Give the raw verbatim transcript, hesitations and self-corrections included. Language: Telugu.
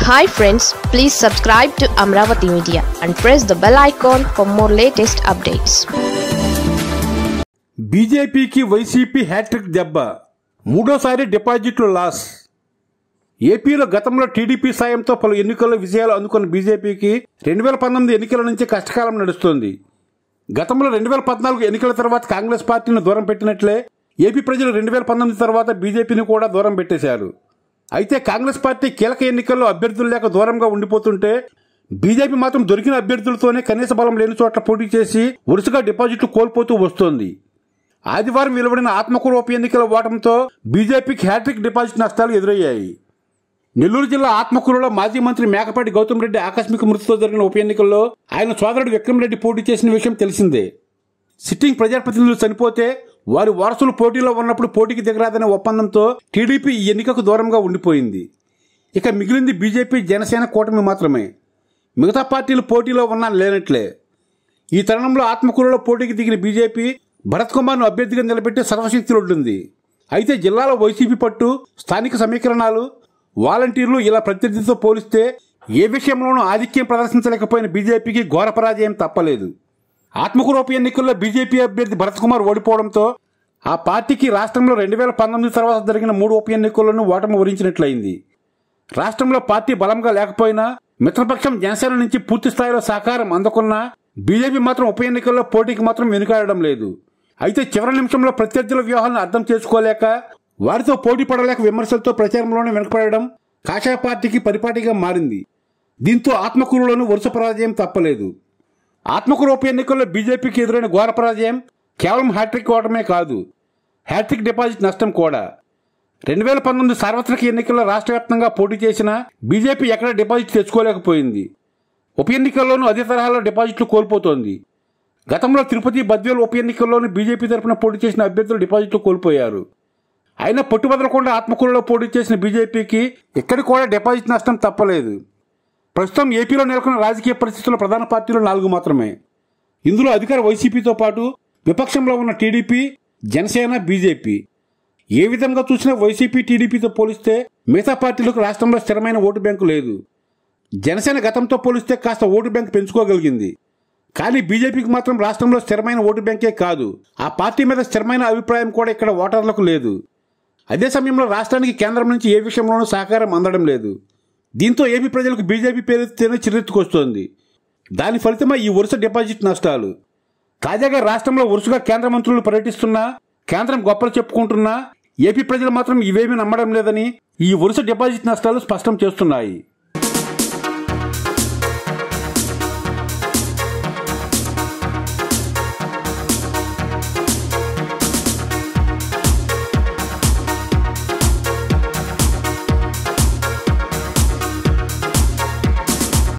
Hi friends, please subscribe to Amaravathi Media and press the bell icon for more latest updates. B J P की B J P Hattrick దెబ్బ మూడోసారి డిపాజిట్లు లాస్. ఏపీలో గతంలో టీడీపీ సాయంతో పలు ఎన్నికల్లో విజయాలు అందుకున్న బీజేపీకి రెండు వేల పంతొమ్మిది ఎన్నికల నుంచి కష్టకాలం నడుస్తోంది. గతంలో రెండు వేల పద్నాలుగు ఎన్నికల తర్వాత కాంగ్రెస్ పార్టీని దూరం పెట్టినట్లే ఏపీ ప్రజలు రెండు వేల పంతొమ్మిది తర్వాత బీజేపీని కూడా దూరం పెట్టేశారు. అయితే కాంగ్రెస్ పార్టీ కీలక ఎన్నికల్లో అభ్యర్థులు లేక దూరంగా ఉండిపోతుంటే బీజేపీ మాత్రం దొరికిన అభ్యర్థులతోనే కనీస బలం లేని చోట్ల పోటీ చేసి వరుసగా డిపాజిట్లు కోల్పోతూ వస్తోంది. ఆదివారం వెలువడిన ఆత్మకూరు ఉప ఎన్నికల ఓటమితో బీజేపీకి హ్యాట్రిక్ డిపాజిట్ నష్టాలు ఎదురయ్యాయి. నెల్లూరు జిల్లా ఆత్మకూరులో మాజీ మంత్రి మేకపాటి గౌతమ్ రెడ్డి ఆకస్మిక మృతితో జరిగిన ఉప ఎన్నికల్లో ఆయన సోదరుడు విక్రమ్ రెడ్డి పోటీ చేసిన విషయం తెలిసిందే. సిట్టింగ్ ప్రజాప్రతినిధులు చనిపోతే వారి వారసులు పోటీలో ఉన్నప్పుడు పోటీకి దిగరాదనే ఒప్పందంతో టీడీపీ ఈ ఎన్నికకు దూరంగా ఉండిపోయింది. ఇక మిగిలింది బీజేపీ జనసేన కూటమి మాత్రమే. మిగతా పార్టీలు పోటీలో ఉన్నా లేనట్లే. ఈ తరుణంలో ఆత్మకూరులో పోటీకి దిగిన బీజేపీ భరత్ కుమార్ను అభ్యర్థిగా నిలబెట్టి సర్వశక్తులుంటుంది. అయితే జిల్లాలో వైసీపీ పట్టు, స్థానిక సమీకరణాలు, వాలంటీర్లు ఇలా ప్రత్యర్థితో పోలిస్తే ఏ విషయంలోనూ ఆధిక్యం ప్రదర్శించలేకపోయిన బీజేపీకి ఘోర పరాజయం తప్పలేదు. ఆత్మకూరు ఉప ఎన్నికల్లో బీజేపీ అభ్యర్థి భరత్ కుమార్ ఓడిపోవడంతో ఆ పార్టీకి రాష్ట్రంలో రెండు వేల పంతొమ్మిది తర్వాత జరిగిన మూడు ఉప ఎన్నికల్లోనూ ఓటమి వరించినట్లయింది. రాష్ట్రంలో పార్టీ బలంగా లేకపోయినా మిత్రపక్షం జనసేన నుంచి పూర్తి స్థాయిలో సహకారం అందుకున్నా బీజేపీ మాత్రం ఉప ఎన్నికల్లో పోటీకి మాత్రం వెనుకాడడం లేదు. అయితే చివరి నిమిషంలో ప్రత్యర్థుల వ్యూహాలను అర్థం చేసుకోలేక వారితో పోటీ పడలేక విమర్శలతో ప్రచారంలోనే వెనుకపడడం కాషాయ పార్టీకి పరిపాటిగా మారింది. దీంతో ఆత్మకూరులోనూ వరుస పరాజయం తప్పలేదు. ఆత్మకూరు ఉప ఎన్నికల్లో బీజేపీకి ఎదురైన ఘోర పరాజయం కేవలం హ్యాట్రిక్ ఓటమే కాదు, హ్యాట్రిక్ డిపాజిట్ నష్టం కూడా. రెండు వేల పంతొమ్మిది సార్వత్రిక ఎన్నికల్లో రాష్ట్ర వ్యాప్తంగా పోటీ చేసిన బీజేపీ ఎక్కడ డిపాజిట్ తెచ్చుకోలేకపోయింది. ఉప ఎన్నికల్లోనూ అదే తరహాలో డిపాజిట్లు కోల్పోతోంది. గతంలో తిరుపతి, బద్వేలు ఉప ఎన్నికల్లోనూ బీజేపీ తరఫున పోటీ చేసిన అభ్యర్థులు డిపాజిట్లు కోల్పోయారు. అయినా పట్టుబదలకుండా ఆత్మకూరులో పోటీ చేసిన బీజేపీకి ఇక్కడ కూడా డిపాజిట్ నష్టం తప్పలేదు. ప్రస్తుతం ఏపీలో నెలకొన్న రాజకీయ పరిస్థితుల్లో ప్రధాన పార్టీలు నాలుగు మాత్రమే. ఇందులో అధికార వైసీపీతో పాటు విపక్షంలో ఉన్న టీడీపీ, జనసేన, బీజేపీ. ఏ విధంగా చూసినా వైసీపీ, టీడీపీతో పోలిస్తే మిగతా పార్టీలకు రాష్ట్రంలో స్థిరమైన ఓటు బ్యాంకు లేదు. జనసేన గతంతో పోలిస్తే కాస్త ఓటు బ్యాంకు పెంచుకోగలిగింది. కానీ బీజేపీకి మాత్రం రాష్ట్రంలో స్థిరమైన ఓటు బ్యాంకే కాదు, ఆ పార్టీ మీద స్థిరమైన అభిప్రాయం కూడా ఇక్కడ ఓటర్లకు లేదు. అదే సమయంలో రాష్ట్రానికి కేంద్రం నుంచి ఏ విషయంలోనూ సహకారం అందడం లేదు. దీంతో ఏపీ ప్రజలకు బీజేపీ పేరుతేనే చిరెత్తుకొస్తోంది. దాని ఫలితమై ఈ వరుస డిపాజిట్ నష్టాలు. తాజాగా రాష్ట్రంలో వరుసగా కేంద్ర మంత్రులు పర్యటిస్తున్నా, కేంద్రం గొప్పలు చెప్పుకుంటున్నా ఏపీ ప్రజలు మాత్రం ఇవేమీ నమ్మడం లేదని ఈ వరుస డిపాజిట్ నష్టాలు స్పష్టం చేస్తున్నాయి.